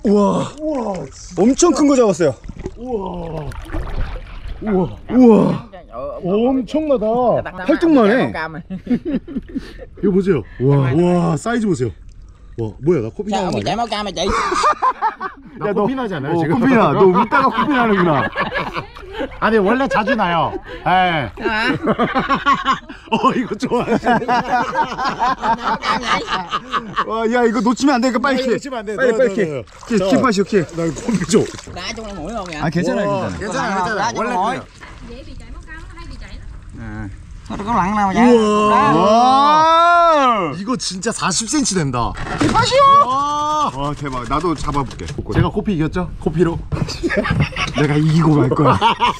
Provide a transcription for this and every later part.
우와. 우와. 엄청 큰 거 잡았어요. 우와. 우와. 우와. 엄청나다. 팔뚝만해. 이거 보세요. 와 사이즈 보세요. 와 뭐야 나 코피 나는 거 아니야? 나 코피 나지 않아요 지금? 코피나. 너 웃다가 코피 나는구나. 아니 원래 자주 나요. 예. 이거 좋아하시네. 와, 야 이거 놓치면 안 돼. 이거 빨리 키. 놓치면 안 돼. 빨리 키. 킵하시오 키. 나 이거 코피 줘. 아 괜찮아. 괜찮아. 원래 그래요. dễ bị chảy máu cam hay bị chảy lắm. Nó có lặng nào mà vậy? 와. 이거 진짜 40cm 된다. 와 대박. 나도 잡아볼게. 제가 코피 이겼죠? 코피로. 내가 이기고 말 거야.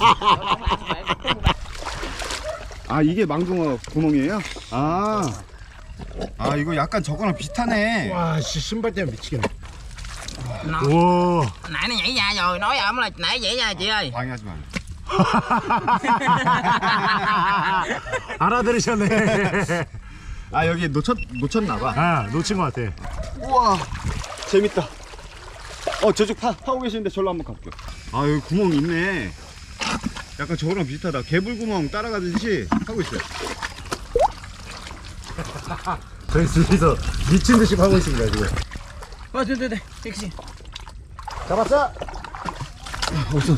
아 이게 망둥어 구멍이에요? 아 이거 약간 저거랑 비슷하네. 와 신발 때문에 미치겠네. Nó, 와. nãy nó nhảy ra rồi, nói ổng là nãy nhảy ra chị ơi. 방해하지 마. 알아들으셨네. 아 여기 놓쳤나봐. 아 놓친 것 같아. 우와 재밌다. 저쪽 파고 계시는데 절로 한번 가볼게요. 아 여기 구멍 있네. 약간 저거랑 비슷하다. 개불구멍 따라가듯이 하고 있어요. 저희 둘이서 미친 듯이 하고 있습니다 지금. Đây, Fix. 잡았어? 없어.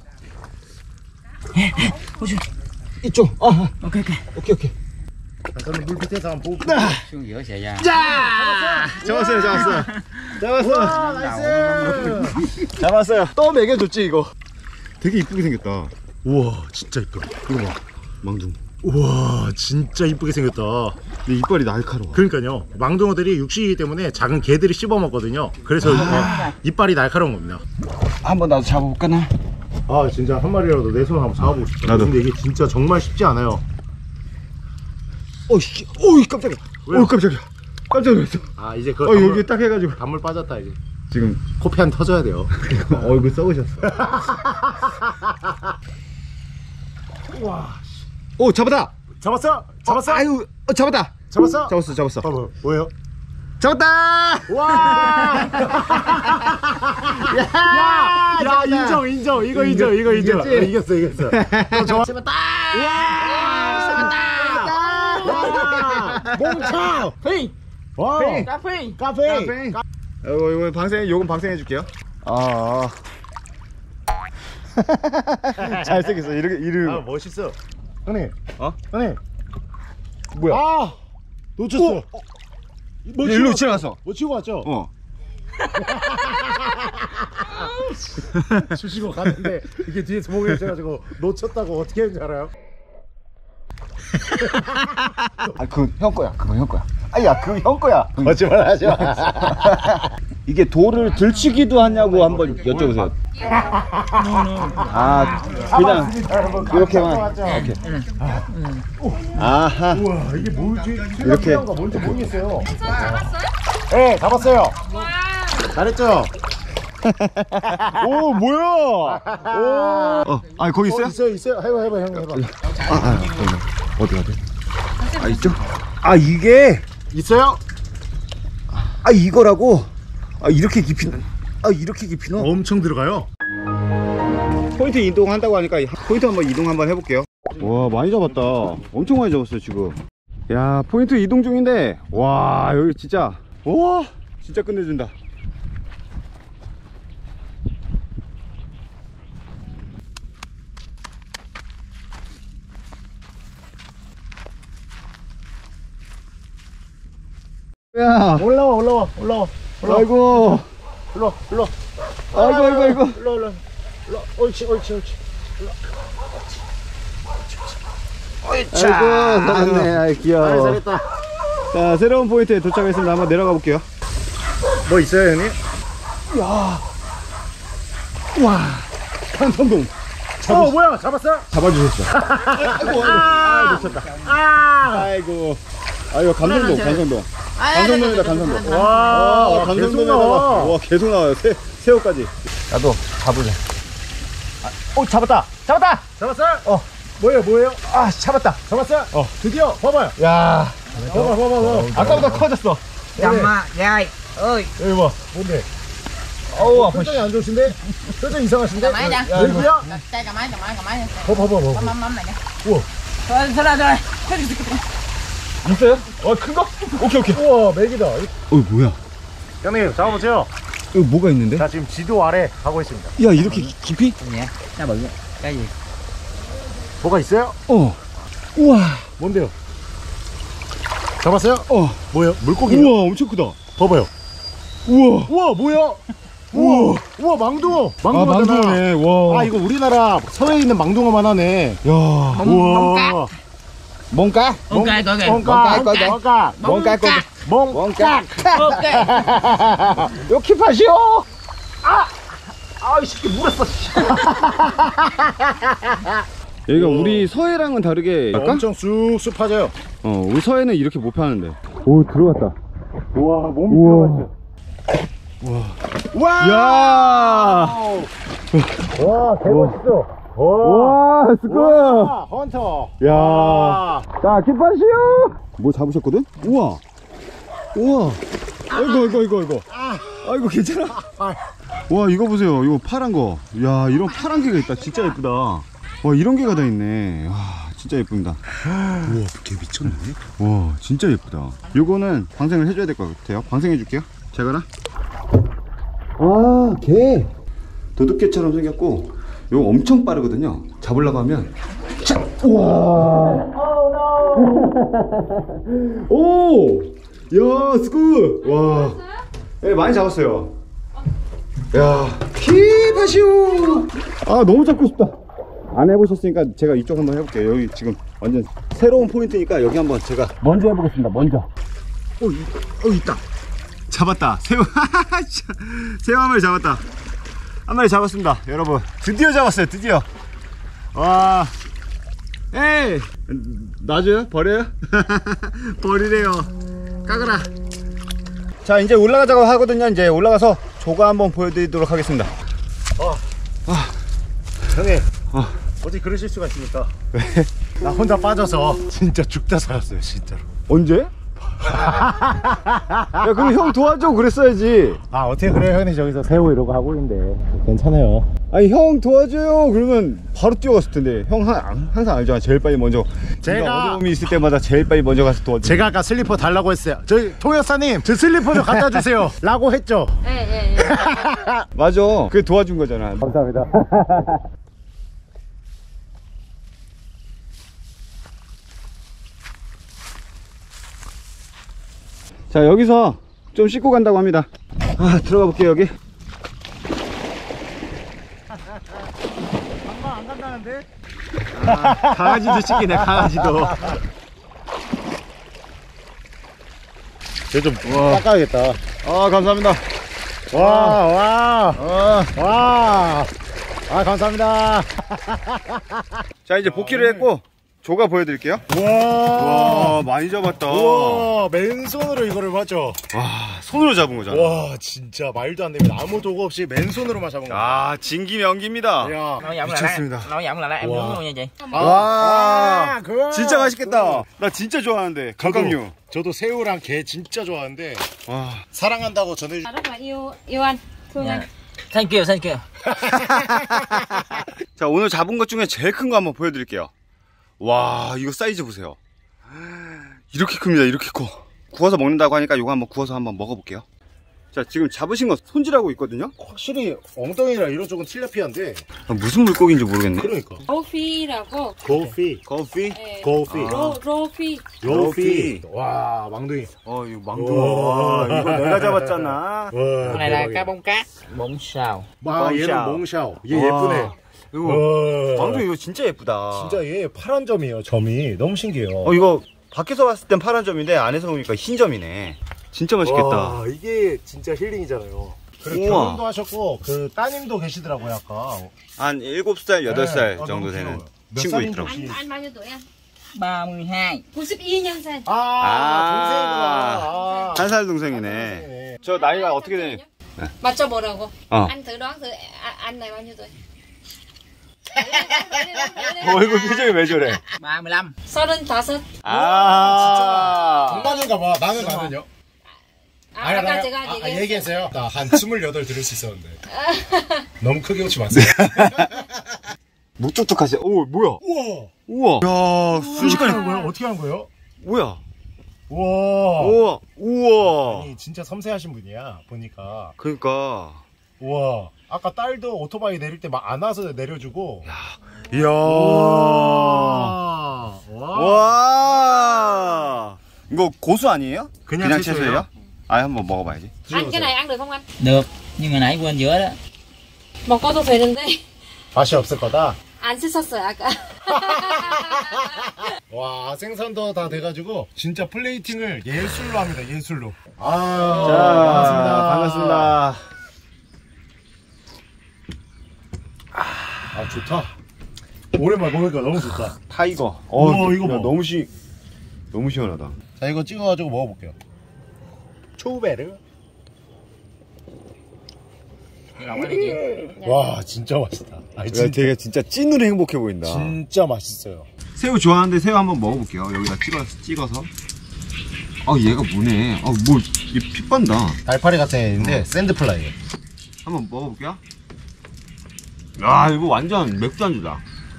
이쪽. 오케이. 오케이. 저는 물 밑에서 한번 보고. xuống giữa xẻ ra. 잡았어요. 와 나이스. 잡았어요. 또 먹여줬지 이거. 되게 이쁘게 생겼다. 우와 진짜 이쁘다. 이거 봐. 망둥. 우와 진짜 이쁘게 생겼다. 근데 이빨이 날카로워. 그러니까요 망둥어들이 육식이기 때문에 작은 개들이 씹어먹거든요. 그래서 이빨이 날카로운 겁니다. 한번 나도 잡아볼까 나? 아 진짜 한 마리라도 내 손으로 한번 잡아보고 싶다. 나도. 근데 이게 진짜 정말 쉽지 않아요. 어이씨. 어이 깜짝이야. 왜요? 깜짝이야. 깜짝 놀랐어. 아 이제 그 여기 딱 해가지고. 단물 빠졌다 이제. 지금 코피 한 터져야 돼요. 얼굴 썩으셨어. 우와. 오 잡았다. 잡았어? 아유 잡았다. 잡았어? 잡았어. 뭐예요? 잡았다. 와! 야, 인정. 이거 인정. 이겼지? 이겼어. 또 좋아. Bắt 와! 몽차! Phi. 와! Cà phê. 카페. 요건 방생해 줄게요. 잘생겼어. 이름. 멋있어. 형님. 형님. 뭐야? 아! 놓쳤어. 일로 지나갔어. 못 치고 왔죠? 주시고 갔는데 이게 뒤에서 목에 있어가지고 놓쳤다고 어떻게 했는지 알아요? 그거 형 거야. 아야, 그거 형 거야. 거짓말 하지 마. 이게 돌을 들치기도 하냐고 한번 여쭤보세요. 그냥 이렇게만. 오케이. 아하. 우와, 이게 뭐지? 이렇게. 뭔지 모르겠어요. 잡았어요? 네, 잡았어요. 와. 잘했죠? 오, 뭐야? 오. 거기 있어요? 있어요. 해봐, 형 해봐. 어디 가야 돼? 이쪽? 이게? 있어요? 이거라고? 이렇게 깊이는? 이렇게 깊이는? 엄청 들어가요. 포인트 이동한다고 하니까 포인트 한번 이동 한번 해볼게요. 와, 많이 잡았다. 엄청 많이 잡았어요 지금. 야, 포인트 이동 중인데 와, 여기 진짜 와, 진짜 끝내준다. 야, 올라와. 아이고, 일로. 아이고. 옳지. 아이고, 나갔네. 귀여워. 잘했다. 자, 새로운 포인트에 도착했습니다. 한번 내려가 볼게요. 뭐 있어요, 형님? 와, 강성동 뭐야? 잡았어? 잡아주셨어. 놓쳤다. 아이고, 감성동. 감성동이다. 와, 감성동에다가 계속 나와. 와, 계속 나와요. 새우까지. 나도 가보자. 잡았다. 잡았어? 뭐예요? 잡았다. 잡았어? 드디어 봐봐요. 야, 봐봐. 아까보다 커졌어. Cầm mà, dài ơi. 여기 봐. 뭔데? 어우 아파. 표정이 안 좋으신데? 표정 이상하신데? Máy nha. 야, 이거야? Đây cả máy nha. 봐봐. Mắm này nha. 우와. Thôi. 있어요? 큰 거? 오케이. 우와, 맥이다. 뭐야? 형님, 잡아보세요. 이거 뭐가 있는데? 자, 지금 지도 아래 가고 있습니다. 야 이렇게 깊이? Nhé. Nó bự. Cái gì? 뭐가 있어요? 우와. 뭔데요? 잡았어요? 뭐예요? 물고기? 우와 엄청 크다. 봐봐요. 우와, 뭐야? 우와, 망둥어. 망둥어잖아. 망둥어네. 와. 아, 이거 우리나라 서해에 있는 망둥어만 하네. 야. 우와. 뭔가? Ok coi kìa. 멍까. 뭔가 거. 멍까. Ok. 요 킵하시오. 아, 이 새끼 물었어. 여기가 우리 서해랑은 다르게 할까? 엄청 쑥쑥 파져요. 우리 서해는 이렇게 못 파는데. 오 들어갔다. 우와, 몸이 우와. 들어갔어. 와. 야. 와, 대박있어. 와 스쿠. 헌터. 야. 자 킵하시오. 뭐 잡으셨거든? 우와. 아이고. 아이고 괜찮아? 와 이거 보세요. 이거 파란 거. 야 이런 파란 개가 있다. 진짜 예쁘다. 와 이런 개가 다 있네. 와 진짜 예쁩니다. 우와, 개 미쳤네. 와 진짜 예쁘다. 요거는 방생을 해줘야 될 것 같아요. 방생해 줄게요. 제가라. 개 도둑개처럼 생겼고 요거 엄청 빠르거든요. 잡으려고 하면 자, 우와. 오! 야 스쿠. 와 네, 많이 잡았어요. 야 킵하시오. 너무 잡고 싶다. 안 해보셨으니까 제가 이쪽 한번 해볼게요. 여기 지금 완전 새로운 포인트니까 여기 한번 제가 먼저 해보겠습니다. 먼저. 있다. 잡았다. 새우. 새우 한 마리 잡았다. 한 마리 잡았습니다. 여러분 드디어 잡았어요. 드디어. 와. 에이 놔줘요? 버려요? 버리래요. 까거라. 자 이제 올라가자고 하거든요. 이제 올라가서 조가 한번 보여드리도록 하겠습니다. 형님. 어떻게 그러실 수가 있습니까? 왜? 나 혼자 빠져서 진짜 죽다 살았어요, 진짜로. 언제? 야 그럼 형 도와줘 그랬어야지. 아, 어떻게 그래요? 형님 저기서 새우 이러고 하고 있는데 괜찮아요. 아니 형 도와줘요 그러면 바로 뛰어갔을 텐데. 형 항상 알잖아. 제일 빨리 먼저 제가 어려움이 있을 때마다 제일 빨리 먼저 가서 도와줘. 제가 아까 슬리퍼 달라고 했어요. 저희 통역사님 저 슬리퍼 좀 갖다 주세요 라고 했죠. 예. 맞아. 그게 도와준 거잖아. 감사합니다. 자 여기서 좀 씻고 간다고 합니다. 들어가 볼게요. 여기 엄마 안 간다는데? 강아지도 씻기네. 강아지도. 쟤좀 닦아야겠다. 감사합니다. 와. 감사합니다. 자 이제 복귀를 했고 조가 보여드릴게요. 와 많이 잡았다. 우와, 맨손으로 이거를 맞죠? 손으로 잡은 거잖아. 와, 진짜 말도 안 됩니다. 아무 도구 없이 맨손으로만 잡은 거. 진기명기입니다. 야, Nấu giọng lại 미쳤습니다. đó. Nấu giọng lại em Wow. nướng luôn nha chị. 와 그거. 진짜 맛있겠다. 나 진짜 좋아하는데 감각류. 저도 새우랑 게 진짜 좋아하는데 와 사랑한다고 전해. Rất là yêu anh, thương anh. Thank you. 자 오늘 잡은 것 중에 제일 큰 거 한번 보여드릴게요. 와 이거 사이즈 보세요. 이렇게 큽니다. 이렇게 커. 구워서 먹는다고 하니까 이거 한번 구워서 한번 먹어볼게요. 자 지금 잡으신 거 손질하고 있거든요. 확실히 엉덩이랑 이런 쪽은 틸라피아인데. 무슨 물고기인지 모르겠네. 그러니까. Rofi라고. 고피. 거피? 예. 고피. 로피. 로피. 와, 망둥이. 이거 망둥어. 와, 이거 내가 잡았잖아. 와, Con này là 대박이야. cá bông cát. Bông sao. 아, 얘는 몽샤오. 몽샤오. 얘 와, 예쁘네. 이거 와. 망둥이 이거 진짜 예쁘다. 진짜 얘 파란 점이에요. 점이 너무 신기해요. 이거 밖에서 봤을 땐 파란 점인데 안에서 보니까 흰 점이네. 진짜 맛있겠다. 와, 이게 진짜 힐링이잖아요. 그리고 우와. 결혼도 하셨고 그 따님도 계시더라고요 아까. 한 7살, 8살 네. 정도 너무 되는 귀여워요. 몇 친구 살인지 있더라고. 혹시- Anh bao nhiêu tuổi anh? 32. 92년생. 동생이구나. 한 살 동생이네. 저 나이가 어떻게 되니? 맞춰보라고. 어. Anh thử đoán thử anh này bao nhiêu tuổi? 얼굴 표정이 왜 저래? 35. 35. 아, 동갑인가 봐. 나는요. 아까 제가 얘기했어요. 얘기했어요. 나 한 28 들을 수 있었는데. 너무 크게 웃지 마세요. 묵뚝뚝하시. 오 뭐야? 우와. 우와. 야 순식간에 하는 거예요? 어떻게 한 거예요? 뭐야? 우와. 우와. 우와. 아니, 진짜 섬세하신 분이야. 보니까. 그러니까. 우와. 아까 딸도 오토바이 내릴 때 막 안아서 내려주고. 이야. 와. 와. 이거 고수 아니에요? 그냥 채소예요? 아 한번 먹어봐야지. Anh cái này ăn được không anh? Được, nhưng mà nãy quên giữa đó. 먹어도 되는데 맛이 없을 거다. 안 씻었어요 아까. 와, 생선도 다 돼가지고 진짜 플레이팅을 예술로 합니다. 예술로. 자, 반갑습니다. 아, 좋다. 오랜만에 먹으니까 너무 좋다. 타이거. 우와, 이거 야, 봐. 너무 시원하다. 자, 이거 찍어가지고 먹어볼게요. 초베르. 와, 진짜 맛있다. 아니, 되게 진짜 찐으로 행복해 보인다. 진짜 맛있어요. 새우 좋아하는데 새우 한번 먹어볼게요. 여기다 찍어서. 아 얘가 뭐네. 얘 핏반다. 달파리 같은 애인데 샌드플라이에요. 한번 먹어볼게요. 아 이거 완전 맥주 안주다.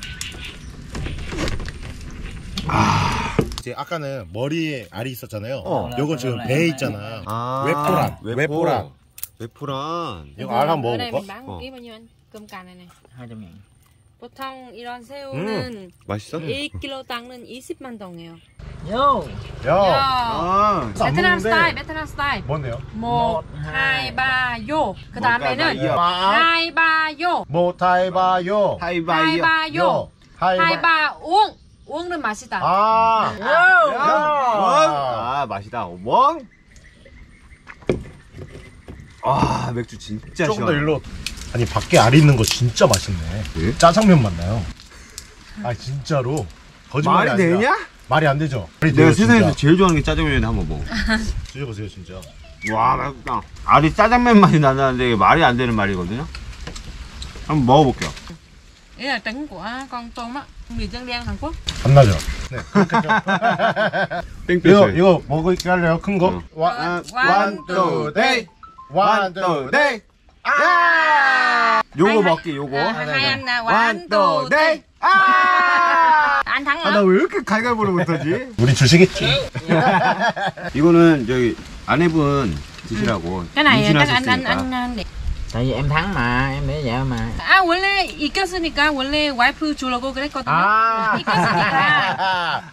이제 아까는 머리에 알이 있었잖아요. 어. 요건 지금 배에 있잖아. 외포란. 외포란. 이거 알 한번 Ở đây 먹어볼까? mình bán một ký bao nhiêu anh? Cơm cà này này. 200.000. 보통 이런 새우는 맛있어? 1kg 당은 20만 동이에요. Vô. 야, 아. 베트남 스타일, 베트남 스타일. 뭔데요? 1, 2, 3, 요. 그 다음에는 마, 2, 3, 요. 모타이바요. 2, 3, 요. 2, 3, 옹. 옹은 맛이다. 아, 아 맛이다. 멍. 아 맥주 진짜 조금 더 시원해. 일로. 아니, 밖에 알이 있는 거 진짜 맛있네. 네? 짜장면 맛나요. 아, 진짜로. 거짓말이 말이 아니라. 되냐? 말이 안 되죠? 말이 내가 돼요, 세상에서 진짜. 제일 좋아하는 게 짜장면인데 한번 먹어. 드셔보세요, 진짜. 와 맛있다. 알이 짜장면 맛이 나는데 이게 말이 안 되는 말이거든요. 한번 먹어볼게요. Ý là trứng của con tôm á, mì chân đen Hàn Quốc. 안 나죠? 네. 땡볕을. 이거 먹을게 할래요? 큰 거? One, 원, 투, 셋. 원, 투, 셋. 아! 요거 먹게 요거. Hai anh nè, One, two, three. Anh thắng 아 hả? 나 왜 이렇게 갈갈보를 못하지? 우리 주시겠지? 이거는 저기 아내분 드시라고. Cái này chắc 임신하셨으니까. anh để. Tại vì em thắng mà, em để vợ mà. 아 원래 이겼으니까 원래 와이프 주려고 그랬거든요. 아. 이겼으니까.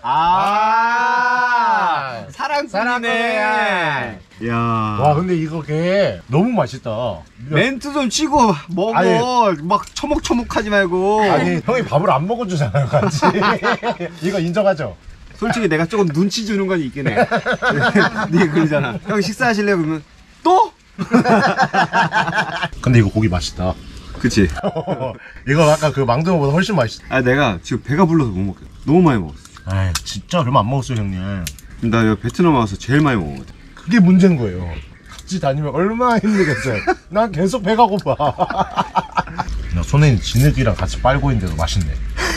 아 사랑꾼이네. 야. 와, 근데 이거 게 너무 맛있다. 멘트 좀 치고 먹어. 아니. 막 처먹처먹하지 말고. 아니, 형이 밥을 안 먹어주잖아요, 같이. 이거 인정하죠? 솔직히 내가 조금 눈치 주는 건 있긴 해. 네 그러잖아. 형 식사하실래요? 그러면 또? 근데 이거 고기 맛있다. 그치. 이거 아까 그 망둥어보다 훨씬 맛있어. 아 내가 지금 배가 불러서 못 먹겠어. 너무 많이 먹었어. 아이, 진짜 얼마 안 먹었어요, 형님. 나 여기 베트남 와서 제일 많이 먹었거든. 그게 문제인 거예요. 같이 다니면 얼마나 힘들겠어요. 난 계속 배가 고파. 나 손에 있는 진흙이랑 같이 빨고 있는데도 맛있네.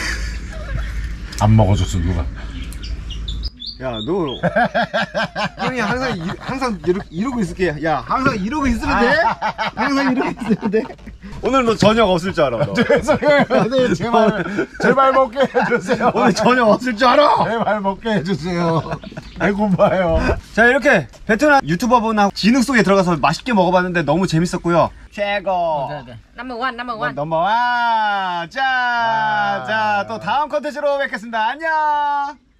안 먹어줬어, 누가. 야, 너 형이 항상 이러고 있을게. 야, 항상 이러고 있으면 돼. 항상 이러고 있으면 돼. 오늘 너 저녁 없을 줄 알아. 너. 죄송해요. 네, 제발 먹게 해주세요. 오늘 저녁 없을 줄 알아. 제발 먹게 해주세요. 아이고, 봐요. 자, 이렇게 베트남 유튜버분하고 진흙 속에 들어가서 맛있게 먹어봤는데 너무 재밌었고요. 최고. Number one, number one. 넘버원. 자, 또 다음 컨텐츠로 뵙겠습니다. 안녕.